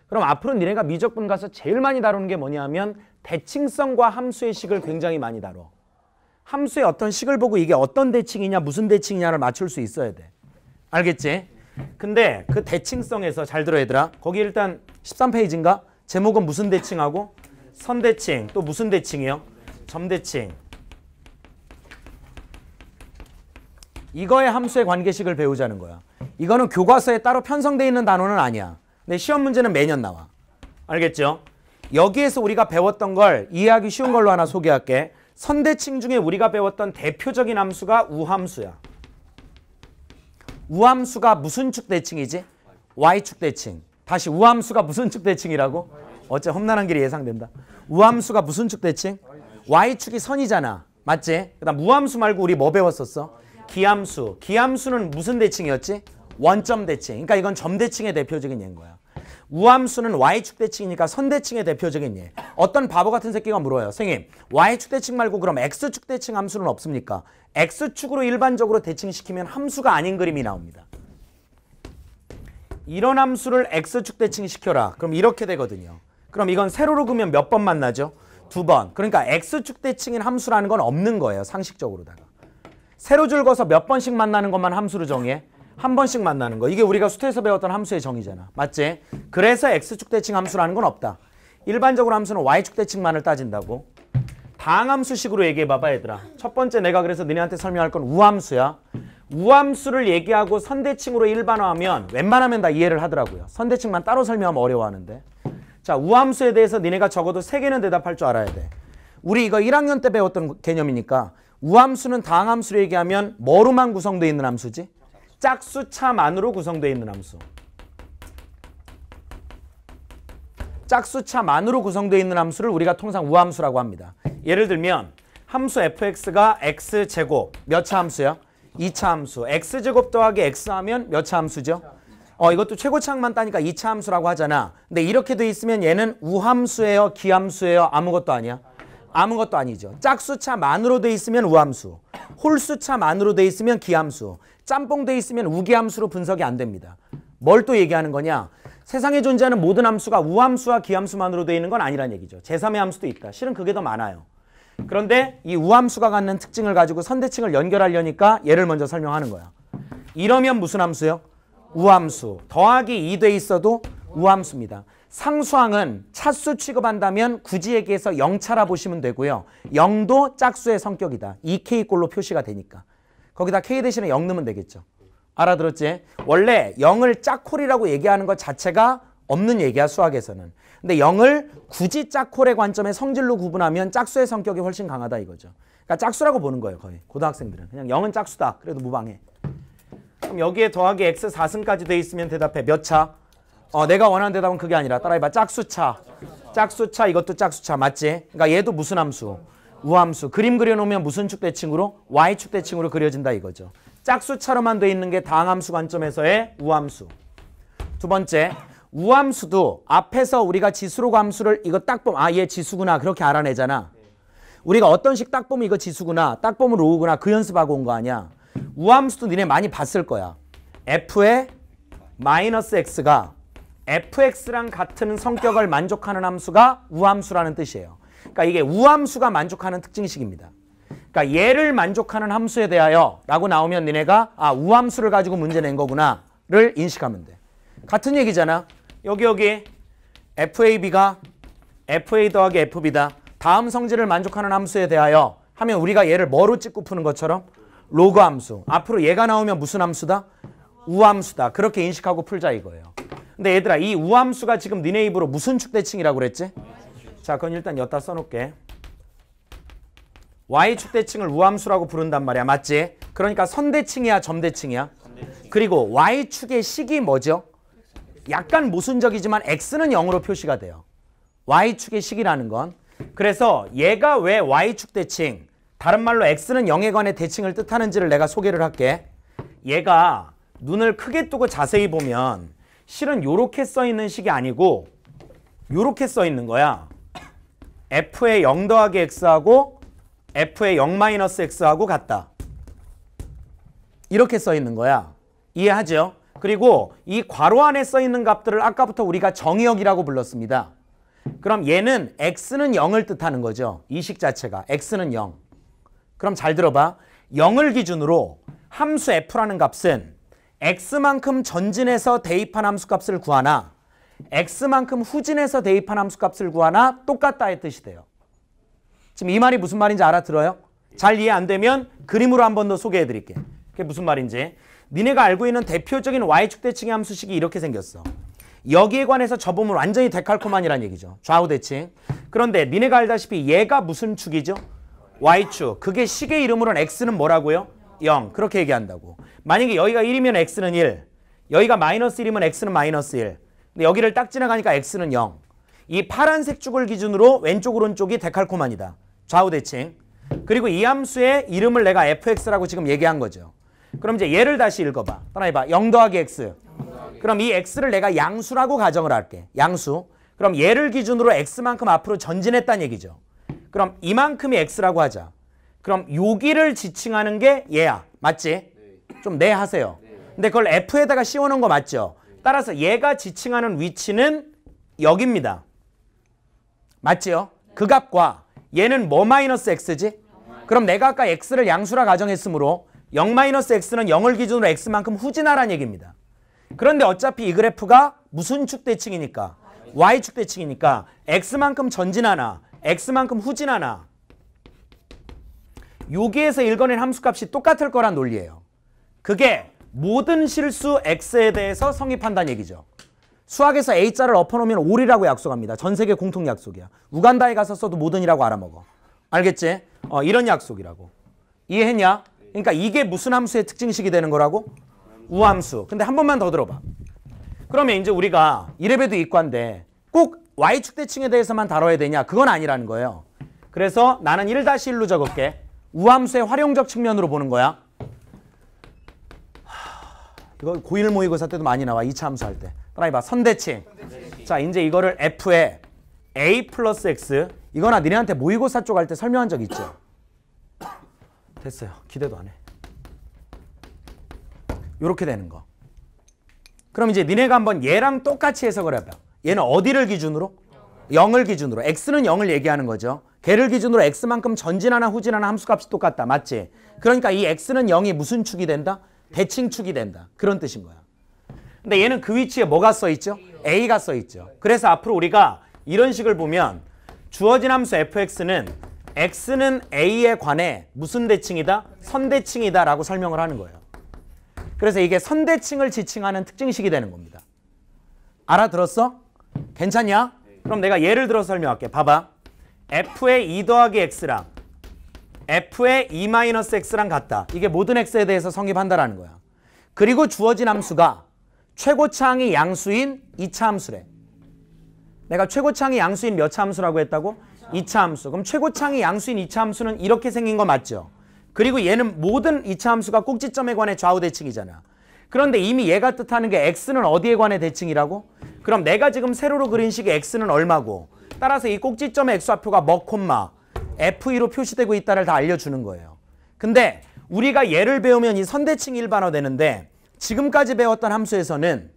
그럼 앞으로 니네가 미적분 가서 제일 많이 다루는 게 뭐냐면 대칭성과 함수의 식을 굉장히 많이 다뤄. 함수의 어떤 식을 보고 이게 어떤 대칭이냐 무슨 대칭이냐를 맞출 수 있어야 돼. 알겠지? 근데 그 대칭성에서 잘 들어 얘들아. 거기 일단 13페이지인가? 제목은 무슨 대칭하고? 선대칭. 또 무슨 대칭이요? 점대칭. 이거의 함수의 관계식을 배우자는 거야. 이거는 교과서에 따로 편성되어 있는 단어는 아니야. 근데 시험 문제는 매년 나와. 알겠죠? 여기에서 우리가 배웠던 걸 이해하기 쉬운 걸로 하나 소개할게. 선대칭 중에 우리가 배웠던 대표적인 함수가 우함수야. 우함수가 무슨 축 대칭이지? Y축 대칭. 다시 우함수가 무슨 축 대칭이라고? 어째 험난한 길이 예상된다. 우함수가 무슨 축 대칭? Y축이 선이잖아. 맞지? 그다음 우함수 말고 우리 뭐 배웠었어? 기함수. 기함수는 무슨 대칭이었지? 원점 대칭. 그러니까 이건 점 대칭의 대표적인 예인 거야. 우함수는 Y축 대칭이니까 선대칭의 대표적인 예. 어떤 바보 같은 새끼가 물어요. 선생님, Y축 대칭 말고 그럼 X축 대칭 함수는 없습니까? X축으로 일반적으로 대칭시키면 함수가 아닌 그림이 나옵니다. 이런 함수를 X축 대칭시켜라. 그럼 이렇게 되거든요. 그럼 이건 세로로 그으면 몇 번 만나죠? 2번. 그러니까 X축 대칭인 함수라는 건 없는 거예요. 상식적으로다가. 세로 줄 그어서 몇 번씩 만나는 것만 함수로 정의해? 한 번씩 만나는 거. 이게 우리가 수태에서 배웠던 함수의 정의잖아. 맞지? 그래서 X축 대칭 함수라는 건 없다. 일반적으로 함수는 Y축 대칭만을 따진다고. 다항함수식으로 얘기해봐봐 얘들아. 첫 번째 내가 그래서 너네한테 설명할 건 우함수야. 우함수를 얘기하고 선대칭으로 일반화하면 웬만하면 다 이해를 하더라고요. 선대칭만 따로 설명하면 어려워하는데. 자, 우함수에 대해서 니네가 적어도 3개는 대답할 줄 알아야 돼. 우리 이거 1학년 때 배웠던 개념이니까 우함수는 다항함수로 얘기하면 뭐로만 구성되어 있는 함수지? 짝수차만으로 구성되어 있는 함수. 짝수차만으로 구성되어 있는 함수를 우리가 통상 우함수라고 합니다. 예를 들면 함수 fx가 x제곱 몇 차 함수야? 2차 함수. x제곱 더하기 x 하면 몇 차 함수죠? 이것도 최고차항만 따니까 2차 함수라고 하잖아. 근데 이렇게 돼 있으면 얘는 우함수예요? 기함수예요? 아무것도 아니야? 아무것도 아니죠. 짝수차만으로 돼 있으면 우함수. 홀수차만으로 돼 있으면 기함수. 짬뽕 돼 있으면 우기함수로 분석이 안 됩니다. 뭘 또 얘기하는 거냐? 세상에 존재하는 모든 함수가 우함수와 기함수만으로 되어 있는 건 아니란 얘기죠. 제3의 함수도 있다. 실은 그게 더 많아요. 그런데 이 우함수가 갖는 특징을 가지고 선대칭을 연결하려니까 얘를 먼저 설명하는 거야. 이러면 무슨 함수요? 우함수. 더하기 2 돼 있어도 우함수입니다. 상수항은 차수 취급한다면 굳이 얘기해서 0차라 보시면 되고요. 0도 짝수의 성격이다. 2K꼴로 표시가 되니까. 거기다 K 대신에 0 넣으면 되겠죠. 알아들었지? 원래 0을 짝콜이라고 얘기하는 것 자체가 없는 얘기야, 수학에서는. 근데 0을 굳이 짝콜의 관점에 성질로 구분하면 짝수의 성격이 훨씬 강하다 이거죠. 그러니까 짝수라고 보는 거예요, 거의. 고등학생들은. 그냥 0은 짝수다. 그래도 무방해. 그럼 여기에 더하기 x 4승까지 돼 있으면 대답해. 몇 차? 내가 원하는 대답은 그게 아니라 따라해봐. 짝수차. 짝수차, 이것도 짝수차. 맞지? 그러니까 얘도 무슨 함수? 우함수. 그림 그려놓으면 무슨 축 대칭으로? Y축 대칭으로 그려진다 이거죠. 짝수차로만 돼 있는 게 다항함수 관점에서의 우함수. 두 번째, 우함수도 앞에서 우리가 지수로 함수를 이거 딱 보면 얘 지수구나 그렇게 알아내잖아. 우리가 어떤 식 딱 보면 이거 지수구나, 딱 보면 로우구나 그 연습하고 온 거 아니야. 우함수도 니네 많이 봤을 거야. f의 마이너스 x가 fx랑 같은 성격을 만족하는 함수가 우함수라는 뜻이에요. 그러니까 이게 우함수가 만족하는 특징식입니다. 그러니까 얘를 만족하는 함수에 대하여 라고 나오면 니네가 우함수를 가지고 문제 낸 거구나를 인식하면 돼. 같은 얘기잖아. 여기 FAB가 FA 더하기 FB다. 다음 성질을 만족하는 함수에 대하여 하면 우리가 얘를 뭐로 찍고 푸는 것처럼 로그 함수. 앞으로 얘가 나오면 무슨 함수다? 우함수다. 그렇게 인식하고 풀자 이거예요. 근데 얘들아 이 우함수가 지금 니네 입으로 무슨 축대칭이라고 그랬지? 자, 그건 일단 여기다 써놓을게. Y축 대칭을 우함수라고 부른단 말이야. 맞지? 그러니까 선대칭이야 점대칭이야? 그리고 Y축의 식이 뭐죠? 약간 모순적이지만 X는 0으로 표시가 돼요. Y축의 식이라는 건. 그래서 얘가 왜 Y축 대칭, 다른 말로 X는 0에 관해 대칭을 뜻하는지를 내가 소개를 할게. 얘가 눈을 크게 뜨고 자세히 보면 실은 요렇게 써있는 식이 아니고 요렇게 써있는 거야. F의 0 더하기 X하고 F의 0 마이너스 X하고 같다. 이렇게 써있는 거야. 이해하죠? 그리고 이 괄호 안에 써 있는 값들을 아까부터 우리가 정의역이라고 불렀습니다. 그럼 얘는 x는 0을 뜻하는 거죠. 이 식 자체가 x는 0. 그럼 잘 들어봐. 0을 기준으로 함수 f라는 값은 x만큼 전진해서 대입한 함수 값을 구하나 x만큼 후진해서 대입한 함수 값을 구하나 똑같다의 뜻이 돼요. 지금 이 말이 무슨 말인지 알아들어요? 잘 이해 안 되면 그림으로 한 번 더 소개해 드릴게. 그게 무슨 말인지. 니네가 알고 있는 대표적인 y축 대칭의 함수식이 이렇게 생겼어. 여기에 관해서 접으면 완전히 데칼코마니란 얘기죠. 좌우 대칭. 그런데 니네가 알다시피 얘가 무슨 축이죠? y축. 그게 식의 이름으로는 x는 뭐라고요? 0. 그렇게 얘기한다고. 만약에 여기가 1이면 x는 1. 여기가 마이너스 1이면 x는 마이너스 1. 근데 여기를 딱 지나가니까 x는 0. 이 파란색 축을 기준으로 왼쪽 오른쪽이 데칼코마니다. 좌우 대칭. 그리고 이 함수의 이름을 내가 fx라고 지금 얘기한 거죠. 그럼 이제 얘를 다시 읽어봐. 따라해봐. 0 더하기 x. 그럼 이 x를 내가 양수라고 가정을 할게. 양수. 그럼 얘를 기준으로 x만큼 앞으로 전진했다는 얘기죠. 그럼 이만큼이 x라고 하자. 그럼 여기를 지칭하는 게 얘야. 맞지? 좀 네 하세요. 근데 그걸 f에다가 씌워놓은 거 맞죠? 따라서 얘가 지칭하는 위치는 여기입니다. 맞지요? 그 값과 얘는 뭐 마이너스 x지? 그럼 내가 아까 x를 양수라 가정했으므로 0 마이너스 x는 0을 기준으로 x만큼 후진하라는 얘기입니다. 그런데 어차피 이 그래프가 무슨 축 대칭이니까? y축 대칭이니까 x만큼 전진하나 x만큼 후진하나 여기에서 읽어낸 함수값이 똑같을 거란 논리예요. 그게 모든 실수 x에 대해서 성립한다는 얘기죠. 수학에서 A자를 엎어놓으면 올이라고 약속합니다. 전 세계 공통 약속이야. 우간다에 가서 써도 모든이라고 알아먹어. 알겠지? 이런 약속이라고. 이해했냐? 그러니까 이게 무슨 함수의 특징식이 되는 거라고? 우함수. 근데 한 번만 더 들어봐. 그러면 이제 우리가 이래봬도 이과인데 꼭 y축 대칭에 대해서만 다뤄야 되냐? 그건 아니라는 거예요. 그래서 나는 1-1로 적을게. 우함수의 활용적 측면으로 보는 거야. 이거 고1 모의고사 때도 많이 나와. 2차 함수 할 때. 따라해봐. 선대칭. 자, 이제 이거를 f에 a 플러스 x. 이거나 니네한테 모의고사 쪽 할 때 설명한 적 있죠? 됐어요. 기대도 안 해. 요렇게 되는 거. 그럼 이제 니네가 한번 얘랑 똑같이 해석을 해봐. 얘는 어디를 기준으로? 0을 기준으로. x는 0을 얘기하는 거죠. 걔를 기준으로 x만큼 전진하나 후진하나 함수값이 똑같다. 맞지? 그러니까 이 x는 0이 무슨 축이 된다? 대칭축이 된다. 그런 뜻인 거야. 근데 얘는 그 위치에 뭐가 써있죠? a가 써있죠. 그래서 앞으로 우리가 이런 식을 보면 주어진 함수 fx는 x는 a에 관해 무슨 대칭이다? 선대칭이다 라고 설명을 하는 거예요. 그래서 이게 선대칭을 지칭하는 특징식이 되는 겁니다. 알아들었어? 괜찮냐? 그럼 내가 예를 들어서 설명할게. 봐봐. f의 2 더하기 x랑 f의 2 마이너스 x랑 같다. 이게 모든 x에 대해서 성립한다라는 거야. 그리고 주어진 함수가 최고차항이 양수인 2차 함수래. 내가 최고차항이 양수인 몇 차 함수라고 했다고? 2차 함수. 그럼 최고차항이 양수인 2차 함수는 이렇게 생긴 거 맞죠? 그리고 얘는 모든 2차 함수가 꼭지점에 관해 좌우 대칭이잖아. 그런데 이미 얘가 뜻하는 게 x는 어디에 관해 대칭이라고? 그럼 내가 지금 세로로 그린 식의 x는 얼마고? 따라서 이 꼭지점의 x좌표가 뭐 콤마 f2로 표시되고 있다를 다 알려주는 거예요. 근데 우리가 얘를 배우면 이 선대칭 일반화 되는데 지금까지 배웠던 함수에서는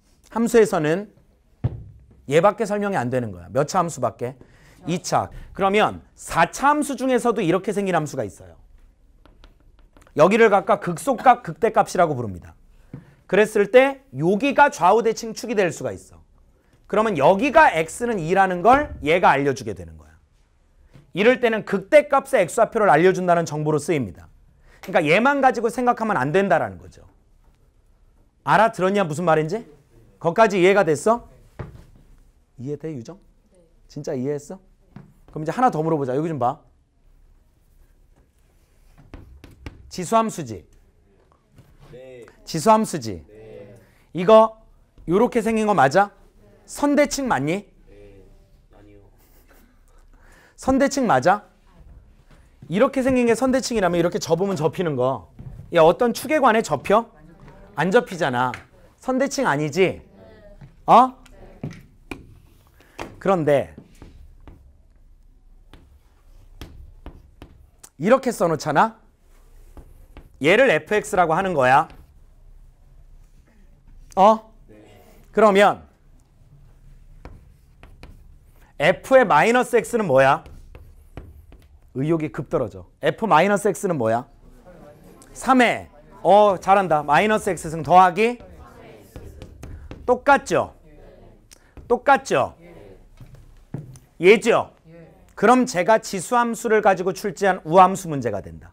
얘밖에 설명이 안 되는 거야. 몇 차 함수밖에? 2차. 그러면 4차 함수 중에서도 이렇게 생긴 함수가 있어요. 여기를 각각 극소값, 극대값이라고 부릅니다. 그랬을 때 여기가 좌우 대칭 축이 될 수가 있어. 그러면 여기가 x는 2라는 걸 얘가 알려주게 되는 거야. 이럴 때는 극대값의 x좌표를 알려준다는 정보로 쓰입니다. 그러니까 얘만 가지고 생각하면 안 된다라는 거죠. 알아들었냐 무슨 말인지? 거기까지 이해가 됐어? 이해돼 유정? 진짜 이해했어? 그럼 이제 하나 더 물어보자. 여기 좀 봐. 지수함수지? 네. 지수함수지? 네. 이거 요렇게 생긴 거 맞아? 선대칭 맞니? 네. 아니요. 선대칭 맞아? 이렇게 생긴 게 선대칭이라면 이렇게 접으면 접히는 거. 야, 어떤 축에 관해 접혀? 안 접히잖아. 선대칭 아니지? 어? 그런데 이렇게 써놓잖아. 얘를 fx라고 하는 거야. 그러면 f의 마이너스 x는 뭐야? 의욕이 급 떨어져. f 마이너스 x는 뭐야? 3에 잘한다. 마이너스 x승 더하기 똑같죠? 똑같죠? 얘죠? 그럼 제가 지수함수를 가지고 출제한 우함수 문제가 된다.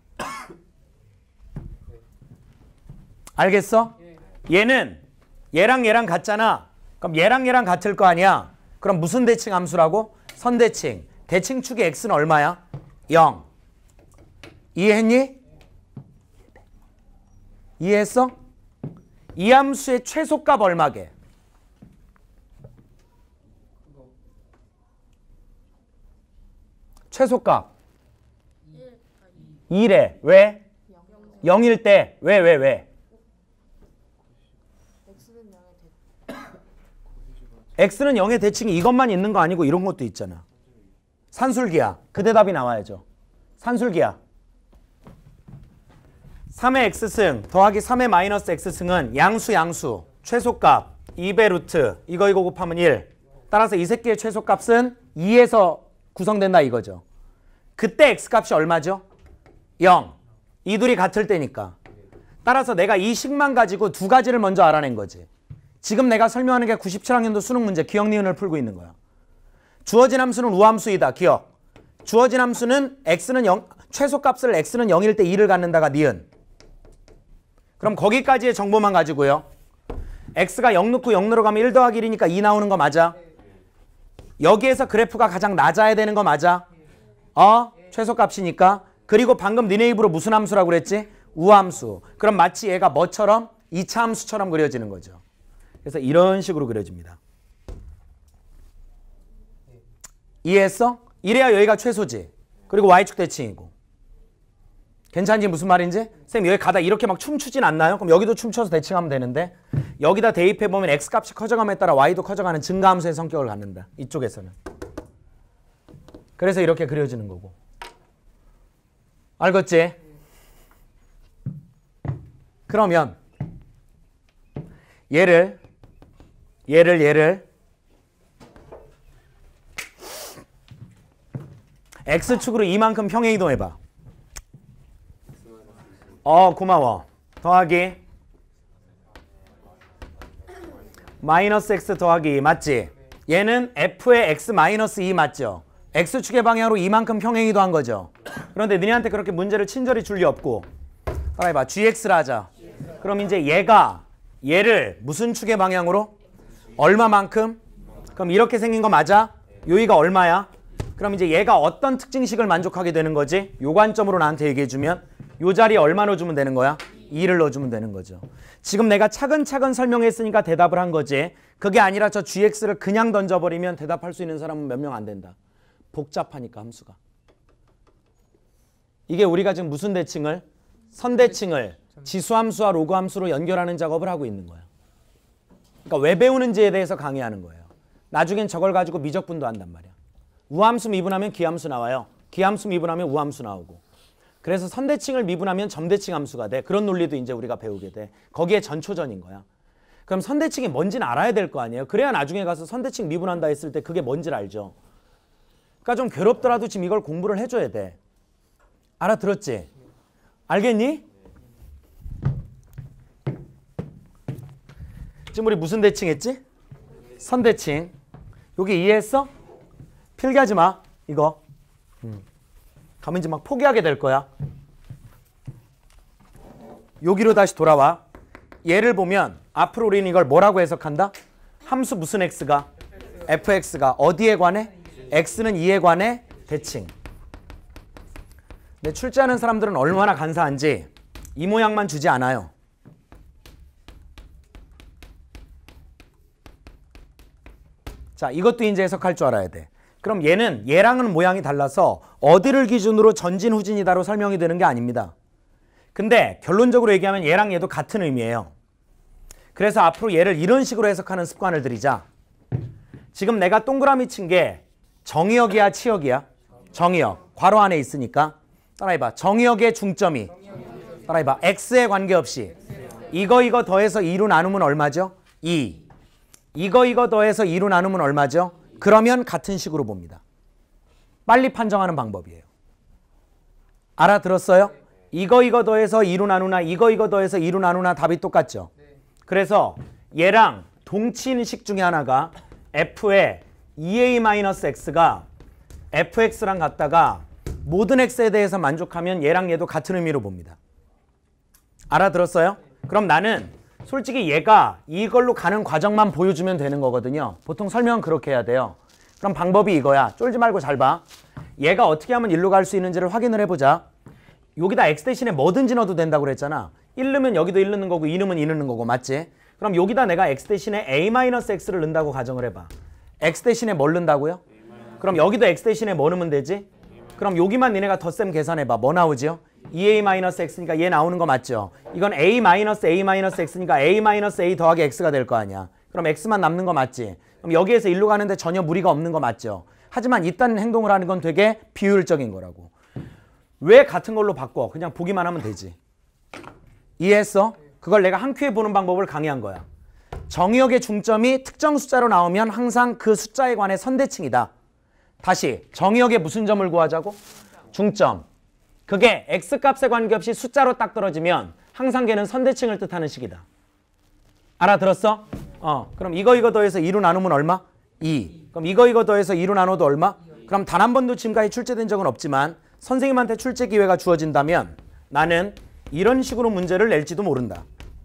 알겠어? 얘는 얘랑 얘랑 같잖아. 그럼 얘랑 얘랑 같을 거 아니야. 그럼 무슨 대칭 함수라고? 선대칭. 대칭축의 x는 얼마야? 0. 이해했니? 이해했어? 이 함수의 최소값 얼마게? 최소값 1에 왜? 0일 때 왜? x는 0의 대칭이 이것만 있는 거 아니고 이런 것도 있잖아. 산술기야. 그 대답이 나와야죠. 산술기야. 3의 x승 더하기 3의 마이너스 x승은 양수 최소값 2배 루트 이거 곱하면 1. 따라서 이 새끼의 최소값은 2에서 구성된다 이거죠. 그때 x값이 얼마죠? 0. 이 둘이 같을 때니까. 따라서 내가 이 식만 가지고 두 가지를 먼저 알아낸 거지. 지금 내가 설명하는 게 97학년도 수능 문제 기억 니은을 풀고 있는 거야. 주어진 함수는 우함수이다. 기억. 주어진 함수는 x는 0, 최소값을 x는 0일 때 2를 갖는다가 니은. 그럼 거기까지의 정보만 가지고요. x가 0 넣고 0 들어가면 1 더하기 1이니까 2 나오는 거 맞아? 여기에서 그래프가 가장 낮아야 되는 거 맞아? 최소값이니까. 그리고 방금 니네 입으로 무슨 함수라고 그랬지? 우함수. 그럼 마치 얘가 뭐처럼? 2차 함수처럼 그려지는 거죠. 그래서 이런 식으로 그려집니다. 이해했어? 이래야 여기가 최소지. 그리고 y축 대칭이고. 괜찮지? 무슨 말인지? 쌤 여기 가다 이렇게 막 춤추진 않나요? 그럼 여기도 춤춰서 대칭하면 되는데 여기다 대입해보면 x값이 커져감에 따라 y도 커져가는 증가함수의 성격을 갖는다. 이쪽에서는. 그래서 이렇게 그려지는 거고. 알겠지? 그러면 얘를 x축으로 이만큼 평행 이동해봐. 고마워. 더하기 마이너스 x 더하기 2 맞지? 얘는 f의 x 마이너스 2 맞죠? x축의 방향으로 이만큼 평행 이동한 거죠. 그런데 너네한테 그렇게 문제를 친절히 줄 리 없고 따라해봐. gx를 하자. 그럼 이제 얘를 무슨 축의 방향으로? 얼마만큼? 그럼 이렇게 생긴 거 맞아? 여기가 얼마야? 그럼 이제 얘가 어떤 특징식을 만족하게 되는 거지? 요 관점으로 나한테 얘기해주면 요 자리에 얼마 넣어주면 되는 거야? 2를 넣어주면 되는 거죠. 지금 내가 차근차근 설명했으니까 대답을 한 거지. 그게 아니라 저 gx를 그냥 던져버리면 대답할 수 있는 사람은 몇 명 안 된다. 복잡하니까 함수가. 이게 우리가 지금 무슨 대칭을? 선대칭을 지수함수와 로그함수로 연결하는 작업을 하고 있는 거야. 그러니까 왜 배우는지에 대해서 강의하는 거예요. 나중엔 저걸 가지고 미적분도 한단 말이야. 우함수 미분하면 기함수 나와요. 기함수 미분하면 우함수 나오고. 그래서 선대칭을 미분하면 점대칭 함수가 돼. 그런 논리도 이제 우리가 배우게 돼. 거기에 전초전인 거야. 그럼 선대칭이 뭔지는 알아야 될 거 아니에요. 그래야 나중에 가서 선대칭 미분한다 했을 때 그게 뭔지를 알죠. 그러니까 좀 괴롭더라도 지금 이걸 공부를 해줘야 돼. 알아들었지? 알겠니? 지금 우리 무슨 대칭 했지? 선대칭. 여기 이해했어? 필기하지 마. 이거. 가면 이제 막 포기하게 될 거야. 여기로 다시 돌아와. 얘를 보면 앞으로 우리는 이걸 뭐라고 해석한다? 함수 무슨 x가? fx가 어디에 관해? x는 2에 관해 대칭. 근데 출제하는 사람들은 얼마나 간사한지 이 모양만 주지 않아요. 자, 이것도 이제 해석할 줄 알아야 돼. 그럼 얘랑은 모양이 달라서 어디를 기준으로 전진 후진이다로 설명이 되는 게 아닙니다. 근데 결론적으로 얘기하면 얘랑 얘도 같은 의미예요. 그래서 앞으로 얘를 이런 식으로 해석하는 습관을 들이자. 지금 내가 동그라미 친 게 정의역이야 치역이야? 정의역. 괄호 안에 있으니까. 따라해봐. 정의역의 중점이. 따라해봐. x에 관계없이. 이거 더해서 2로 나누면 얼마죠? 2. 이거 더해서 2로 나누면 얼마죠? 그러면 같은 식으로 봅니다. 빨리 판정하는 방법이에요. 알아들었어요? 이거 더해서 2로 나누나 이거 더해서 2로 나누나 답이 똑같죠? 그래서 얘랑 동치인 식 중에 하나가 f의 2a-x가 fx랑 같다가 모든 x에 대해서 만족하면 얘랑 얘도 같은 의미로 봅니다. 알아들었어요? 그럼 나는 솔직히 얘가 이걸로 가는 과정만 보여주면 되는 거거든요. 보통 설명은 그렇게 해야 돼요. 그럼 방법이 이거야. 쫄지 말고 잘 봐. 얘가 어떻게 하면 일로 갈 수 있는지를 확인을 해보자. 여기다 x 대신에 뭐든지 넣어도 된다고 그랬잖아. 1 넣으면 여기도 1 넣는 거고 2 넣으면 2 넣는 거고 맞지? 그럼 여기다 내가 x 대신에 a-x를 넣는다고 가정을 해봐. x 대신에 뭘 넣는다고요? 그럼 여기도 x 대신에 뭐 넣으면 되지? 그럼 여기만 니네가 덧셈 계산해봐. 뭐 나오죠? 2a-x니까 얘 나오는 거 맞죠? 이건 a-a-x니까 a-a 더하기 x가 될 거 아니야. 그럼 x만 남는 거 맞지? 그럼 여기에서 일로 가는데 전혀 무리가 없는 거 맞죠? 하지만 이딴 행동을 하는 건 되게 비효율적인 거라고. 왜 같은 걸로 바꿔? 그냥 보기만 하면 되지. 이해했어? 그걸 내가 한 큐에 보는 방법을 강의한 거야. 정의역의 중점이 특정 숫자로 나오면 항상 그 숫자에 관해 선대칭이다. 다시 정의역의 무슨 점을 구하자고? 중점. 그게 x값에 관계없이 숫자로 딱 떨어지면 항상 걔는 선대칭을 뜻하는 식이다. 알아들었어? 그럼 이거 더해서 2로 나누면 얼마? 2. 그럼 이거 더해서 2로 나눠도 얼마? 그럼 단 한 번도 지금까지 출제된 적은 없지만 선생님한테 출제 기회가 주어진다면 나는 이런 식으로 문제를 낼지도 모른다.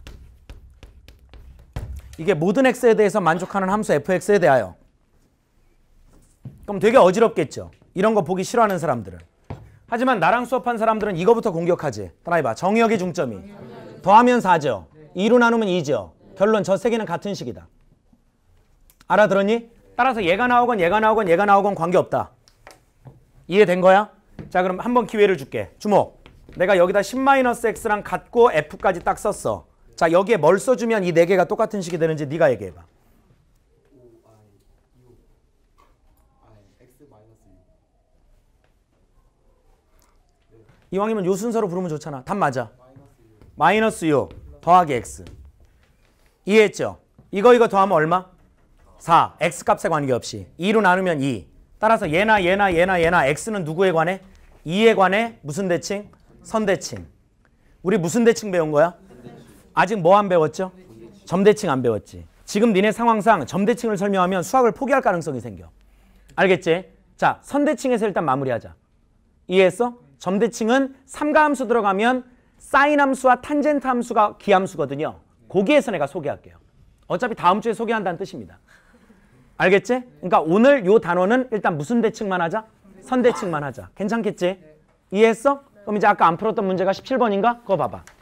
이게 모든 x에 대해서 만족하는 함수 fx에 대하여. 그럼 되게 어지럽겠죠. 이런 거 보기 싫어하는 사람들은. 하지만 나랑 수업한 사람들은 이거부터 공격하지. 따라해 봐. 정의역의 중점이. 더하면 4죠. 2로 나누면 2죠. 결론 저 세 개는 같은 식이다. 알아들었니? 따라서 얘가 나오건 얘가 나오건 얘가 나오건 관계없다. 이해된 거야? 자 그럼 한번 기회를 줄게. 주목. 내가 여기다 10-x랑 같고 f까지 딱 썼어. 자 여기에 뭘 써주면 이 네 개가 똑같은 식이 되는지 네가 얘기해봐. 이왕이면 요 순서로 부르면 좋잖아. 답 맞아. -6 더하기 x. 이해했죠? 이거 더하면 얼마? 4. x값에 관계없이. 2로 나누면 2. 따라서 얘나 x는 누구에 관해? 2에 관해 무슨 대칭? 선대칭. 우리 무슨 대칭 배운 거야? 아직 뭐 안 배웠죠? 점대칭 안 배웠지. 지금 니네 상황상 점대칭을 설명하면 수학을 포기할 가능성이 생겨. 알겠지? 자, 선대칭에서 일단 마무리하자. 이해했어? 점대칭은 삼가함수 들어가면 사인 함수와 탄젠트 함수가 기함수거든요. 거기에서 내가 소개할게요. 어차피 다음 주에 소개한다는 뜻입니다. 알겠지? 그러니까 오늘 요 단원은 일단 무슨 대칭만 하자? 선대칭만 하자. 괜찮겠지? 이해했어? 그럼 이제 아까 안 풀었던 문제가 17번인가? 그거 봐봐.